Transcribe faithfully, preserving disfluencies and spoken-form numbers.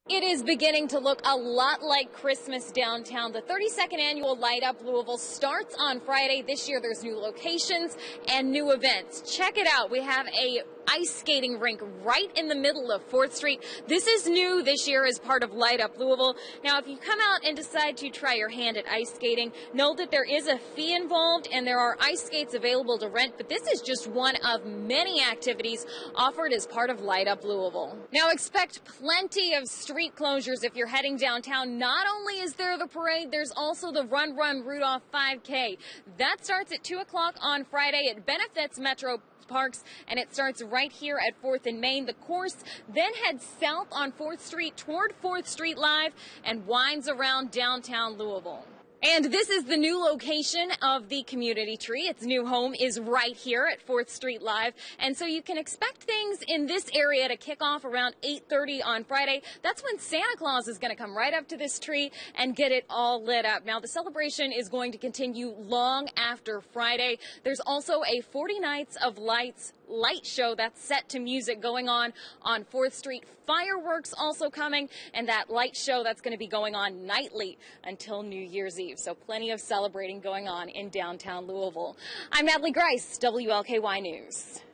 It is beginning to look a lot like Christmas downtown. The thirty-second annual Light Up Louisville starts on Friday. This year there's new locations and new events. Check it out. We have a ice skating rink right in the middle of fourth street. This is new this year as part of Light Up Louisville. Now, if you come out and decide to try your hand at ice skating, know that there is a fee involved and there are ice skates available to rent, but this is just one of many activities offered as part of Light Up Louisville. Now, expect plenty of street closures if you're heading downtown. Not only is there the parade, there's also the Run Run Rudolph five K. That starts at two o'clock on Friday. It benefits Metro Parks, and it starts right here at fourth and Main. The course then heads south on fourth street toward fourth street Live and winds around downtown Louisville. And this is the new location of the community tree. Its new home is right here at fourth street Live. And so you can expect things in this area to kick off around eight thirty on Friday. That's when Santa Claus is going to come right up to this tree and get it all lit up. Now, the celebration is going to continue long after Friday. There's also a forty Nights of Lights light show that's set to music going on on fourth street. Fireworks also coming, and that light show that's going to be going on nightly until New Year's Eve. So plenty of celebrating going on in downtown Louisville. I'm Natalie Grice, W L K Y News.